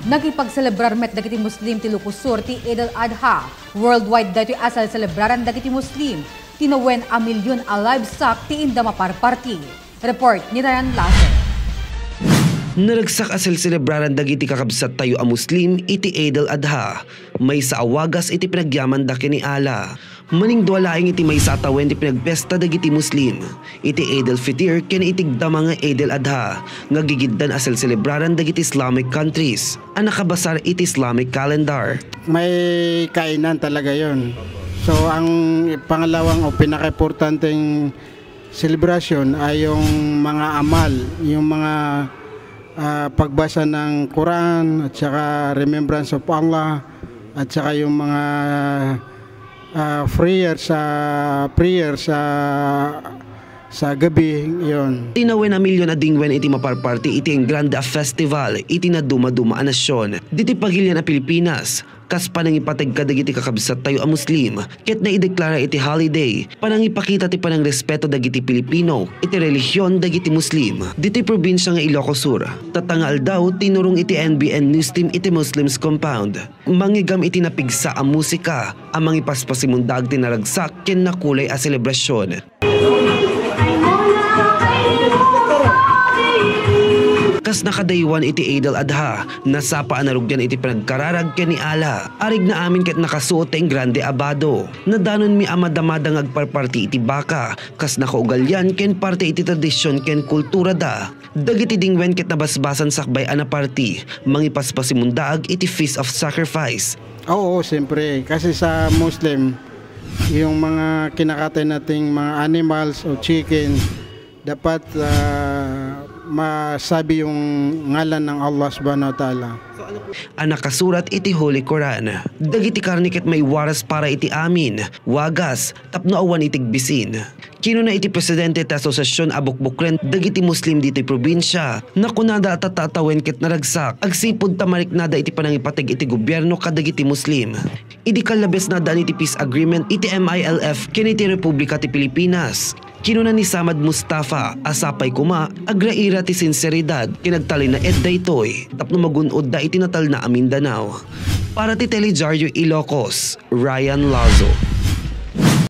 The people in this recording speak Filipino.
Nagipagselebrar met dagiti Muslim ti Lukusur ti Eid al-Adha. Worldwide dato'y asal celebraran dagiti Muslim. Tinawen a milyon a livestock ti inda maparparti. Report ni Ryan Lazo. Naragsak asal celebraran dagiti kakabsat tayo a Muslim iti Eid al-Adha. May sa awagas iti pinagyaman da kini ala. Maning duwalaing iti may sa atawen ti pinagpesta dagiti Muslim. Iti Eid al-Fitr ken itigda mga Eid al-Adha. Ngagigiddan asal celebraran dagiti Islamic countries. Ang nakabasar iti Islamic calendar. May kainan talaga yon. So ang pangalawang o pinaka-importanteng celebration ay yung mga amal, yung mga pagbasa ng Quran at saka remembrance of Allah at saka yung mga prayer sa gabi yon. Tinawen a milyon na dingwen iti maparparti iti ang Grande Festival iti na duma-duma a nasyon. Diti pagilyan a Pilipinas. Kas panangipateg kadagiti kakabsat tayo a Muslim, ket na ideklara iti holiday, panangipakita ti panang respeto dagiti Pilipino, iti relihiyon dagiti Muslim. Diti probinsya nga Ilocos Sur, tatangal daw tinurong iti NBN News Team iti Muslims Compound. Mangigam iti napigsa a musika, ang mangipaspasimundag tinaragsak ken nakulay a selebrasyon. Kas nakadaywan iti Eid al-Adha, nasapa anarugyan iti pinagkararag ken ni ala. Arig na amin ket nakasuot ang grande abado. Nadanon mi amadamada ngagparparti iti baka, kas nakaugalyan ken parte iti tradisyon ken kultura da. Dagiti dingwen ket nabasbasan sakbay ana party, mangipaspasimundaag iti Feast of Sacrifice. Oo, siyempre. Kasi sa Muslim, yung mga kinakatay nating mga animals o chicken, dapat masabi yung ngalan ng Allah subhanahu wa ta'ala. Ang nakasurat iti Holy Quran. Dagiti karniket may waras para iti amin, wagas, tapno awan itig bisin. Kino na iti presidente ti asosasyon abukbukren dagiti Muslim diti probinsya. Nakunada at tatatawen ket naragsak. Agsipod tamariknada iti panangipateg iti gobyerno kadagiti Muslim. Idi kalabes na daan iti peace agreement iti MILF ken iti Republika ti Pilipinas. Kinuna ni Samad Mustafa, asapay kuma, agraira ti sinseridad, kinagtali na edda itoy, tapno magunod da itinatal na Mindanao. Para ti Telejaryo Ilocos, Ryan Lazo.